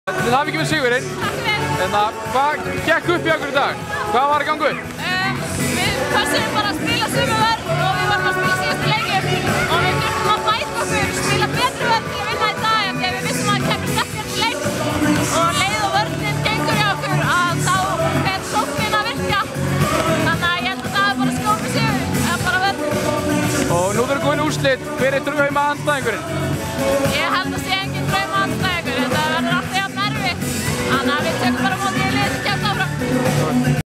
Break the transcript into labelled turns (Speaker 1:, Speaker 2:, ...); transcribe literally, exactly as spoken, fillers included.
Speaker 1: Til hafa ekki með sigurinn.
Speaker 2: Takk fyrir.
Speaker 1: En það, hvað gekk upp í okkur í dag? Hvað var að ganga upp?
Speaker 2: Um, við passum bara að spila sömu vörn og við varum að spila síðustu leikjum og við þurfum að bæta okkur, spila betri vörn til að vinna í dag af því að við vissum að það kemur sterkari leik og leið og vörnin gengur hjá okkur að þá fer sóknin að virka. Þannig að ég held að það er bara skópi sigur, eða bara vörn.
Speaker 1: Og nú þurfum við komin úrslit. Hver er drauma andstæðingurinn?
Speaker 2: Ég held að sé engin drauma andstæðingur, þetta verður alltaf jafn erfitt. Þannig að við tökum bara mótið í lið, kemst áfram.